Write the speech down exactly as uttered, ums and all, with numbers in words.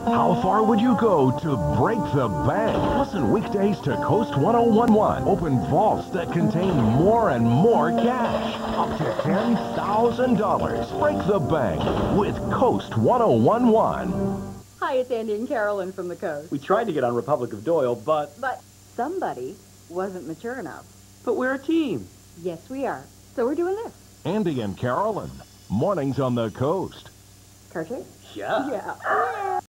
How far would you go to break the bank? Listen weekdays to Coast one oh one one. Open vaults that contain more and more cash. Up to ten thousand dollars. Break the bank with Coast one oh one one. Hi, it's Andy and Carolyn from the coast. We tried to get on Republic of Doyle, but... But somebody wasn't mature enough. But we're a team. Yes, we are. So we're doing this. Andy and Carolyn. Mornings on the coast. Cartier? Yeah. Yeah.